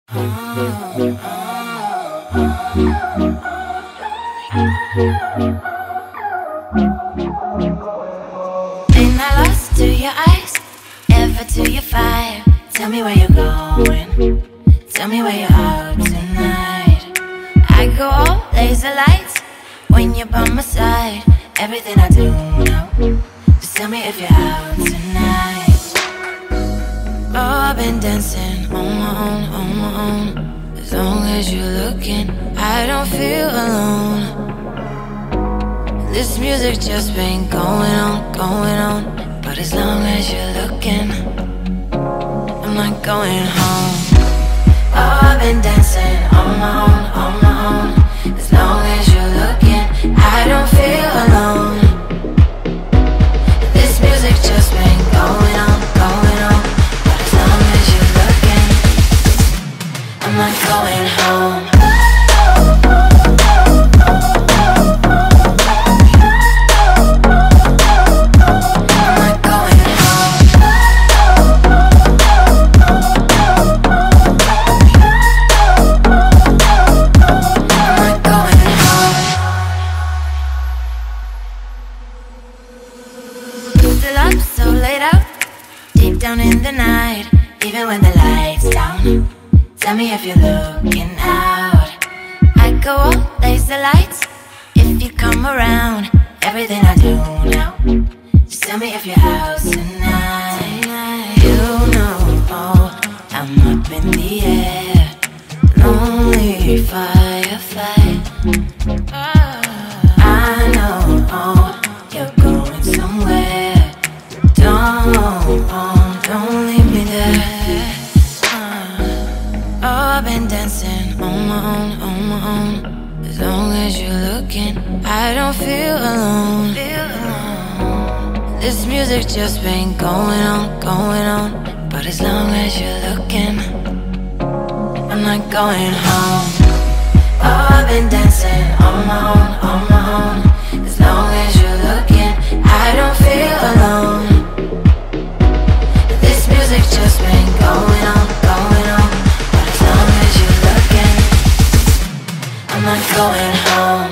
Been I lost to your eyes, ever to your fire? Tell me where you're going, tell me where you're out tonight. I go all laser lights when you're by my side. Everything I do now, just tell me if you're out tonight. Oh, I've been dancing on my own. As long as you're looking, I don't feel alone. This music just been going on. But as long as you're looking, I'm not going home. Oh, I've been dancing on my own. As long as you're looking, I don't feel alone. This music just been going on. But as long as you're looking, I'm not going home. So laid out, deep down in the night, even when the lights down. Tell me if you're looking out. I go all laser lights if you come around. Everything I do now, just tell me if you're out tonight. You know, oh, I'm up in the air, lonely firefight. I know, oh, you're going somewhere. Don't leave me there. Oh, I've been dancing on my own. As long as you're looking, I don't feel alone. This music just been going on. But as long as you're looking, I'm not going home. Oh, I've been dancing on my own. As long as you're looking, I don't feel alone. Music just been going on. But as long as you're looking, I'm not going home.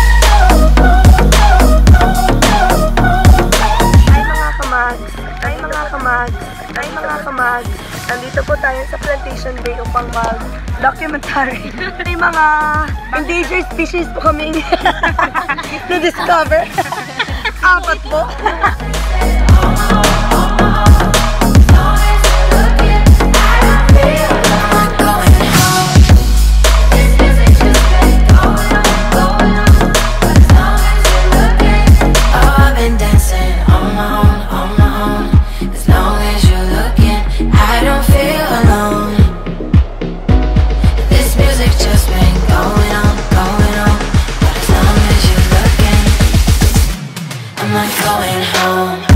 Hi mga kamags. Nandito po tayo sa Plantation Bay upang mag-documentary. May mga endangered species po kami na-discover. Apat po. I'm not going home.